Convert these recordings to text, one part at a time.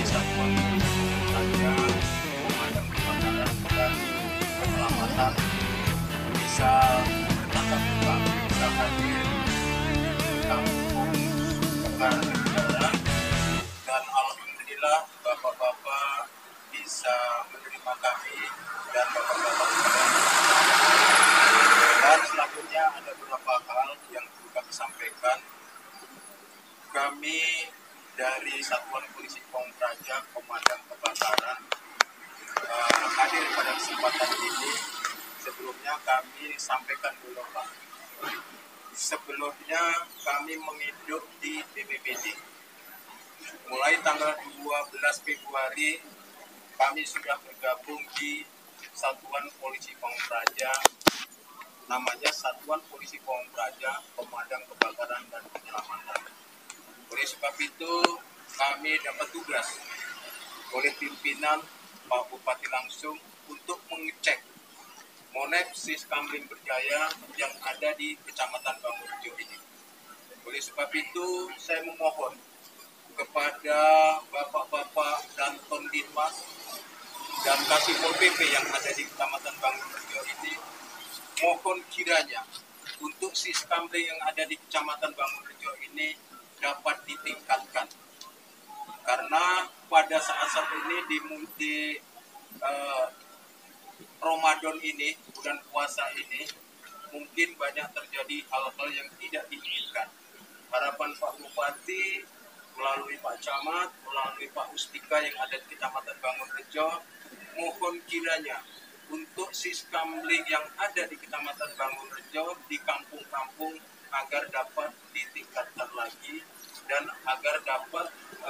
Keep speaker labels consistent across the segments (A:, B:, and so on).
A: Satuan Raja Pemadam Kebakaran dan Penyelamatan bisa bertatap muka, bisa hadir di kampung kebakaran negara, dan alhamdulillah bapak-bapak bisa menerima kami dan bapak-bapak dan selanjutnya ada beberapa hal yang perlu kami sampaikan. Kami dari Satuan Polisi Pamung Praja Pemadam Kebakaran hadir pada kesempatan ini. Sebelumnya kami sampaikan dulu Pak. Sebelumnya kami menghidup di BPBD. Mulai tanggal 12 Februari kami sudah bergabung di Satuan Polisi Pamung Praja, namanya Satuan Polisi Pamung Praja Pemadam Kebakaran dan Penyelamatan. Oleh sebab itu kami dapat tugas oleh pimpinan Pak Bupati langsung untuk mengecek Monep Siskamling Berjaya yang ada di Kecamatan Bangunrejo ini. Oleh sebab itu saya memohon kepada bapak-bapak dan Tomdinmas dan Kasipol PP yang ada di Kecamatan Bangunrejo ini, mohon kiranya untuk Siskamling yang ada di Kecamatan Bangunrejo ini dapat ditingkatkan, karena pada saat ini di Ramadan ini, bulan puasa ini, mungkin banyak terjadi hal-hal yang tidak diinginkan. Harapan Pak Bupati melalui Pak Camat, melalui Pak Ustika yang ada di Kecamatan Bangunrejo, mohon kiranya untuk Siskamling yang ada di Kecamatan Bangunrejo di kampung-kampung agar dapat ditingkatkan lagi dan agar dapat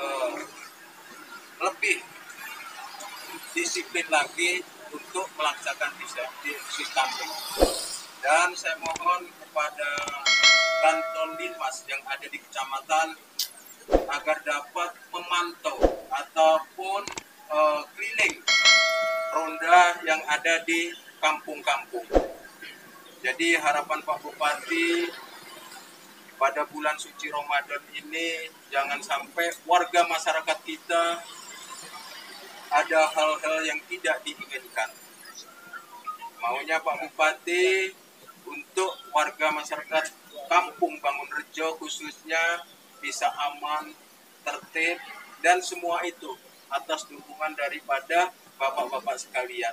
A: lebih disiplin lagi untuk melaksanakan Siskamling. Dan saya mohon kepada Kantor Dinmas yang ada di kecamatan agar dapat memantau ataupun keliling ronda yang ada di kampung-kampung. Jadi harapan Pak Bupati pada bulan suci Ramadan ini jangan sampai warga masyarakat kita ada hal-hal yang tidak diinginkan. Maunya Pak Bupati untuk warga masyarakat Kampung Bangunrejo khususnya bisa aman, tertib, dan semua itu atas dukungan daripada bapak-bapak sekalian.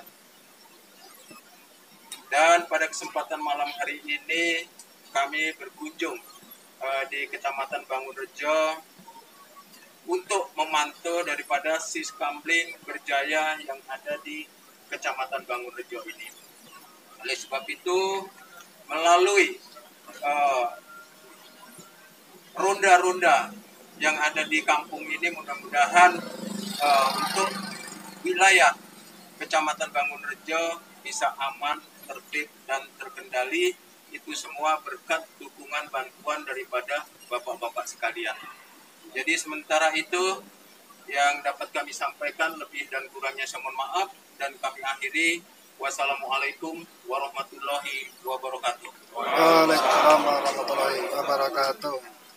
A: Dan pada kesempatan malam hari ini kami berkunjung di Kecamatan Bangunrejo untuk memantau daripada Siskamling Berjaya yang ada di Kecamatan Bangunrejo ini. Oleh sebab itu, melalui ronda-ronda yang ada di kampung ini, mudah-mudahan untuk wilayah Kecamatan Bangunrejo bisa aman, tertib, dan terkendali. Itu semua berkat dukungan bantuan daripada bapak-bapak sekalian. Jadi sementara itu yang dapat kami sampaikan, lebih dan kurangnya saya mohon maaf, dan kami akhiri. Wassalamualaikum warahmatullahi wabarakatuh.
B: Waalaikumsalam warahmatullahi wabarakatuh.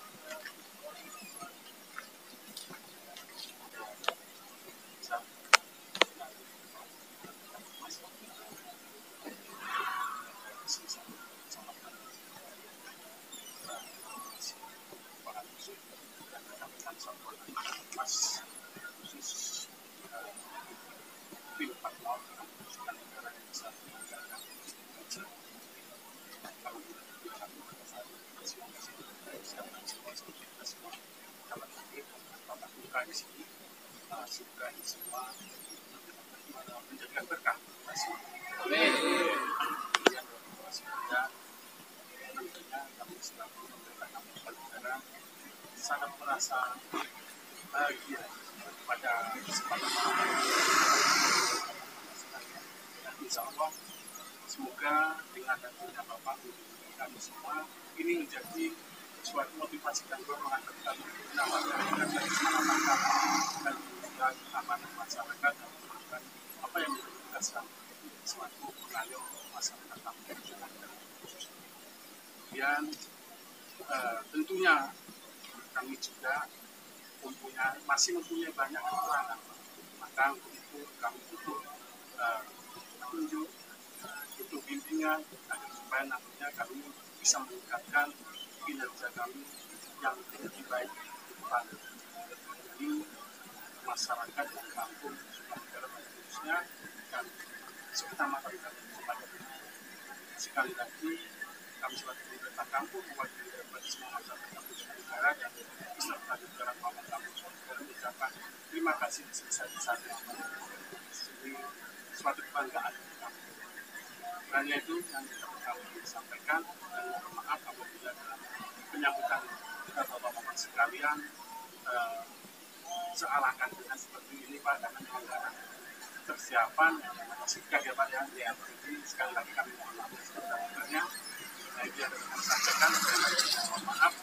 A: Di sini semoga ini semua menjadikan berkah. Amin. Kami selaku pemerintah Kabupaten Negara sangat merasa bahagia pada kesempatan malam ini. Dan insya Allah semoga dengan adanya Bapak Ibu kami semua ini menjadi suatu motivasi dan dorongan ketika menawarkan dan keselamatan dan juga keamanan masyarakat dan melakukan apa yang menjadi tugas kami suatu pengayom masyarakat kampung dan khususnya. Kemudian tentunya kami juga masih mempunyai banyak kekurangan, maka untuk itu kami butuh petunjuk, butuh bimbingan agar supaya nantinya kami bisa meningkatkan kinerja kami yang lebih baik ke depan. Jadi masyarakat dan kampung Sumatera khususnya dan seutama kami kepada sekali lagi kami selaku pemerintah kampung mewakili daripada semua masyarakat kampung Sumatera dan beserta jajaran Pamong kampung Sumatera mengucapkan terima kasih sebesar-besarnya. Ini suatu kebanggaan bagi kami. Hanya itu yang kami sampaikan dan mohon maaf apabila dalam penyambutan kita bapak-bapak sekalian searahkan dengan seperti ini Pak, karena dengan persiapan masih ya Pak ya. Jadi sekali lagi kami mohon maaf sebesar-besarnya. Nah itu yang kami sampaikan. Mohon maaf.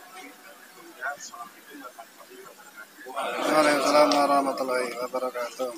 A: Assalamualaikum warahmatullahi wabarakatuh.
B: Waalaikumsalam warahmatullahi wabarakatuh.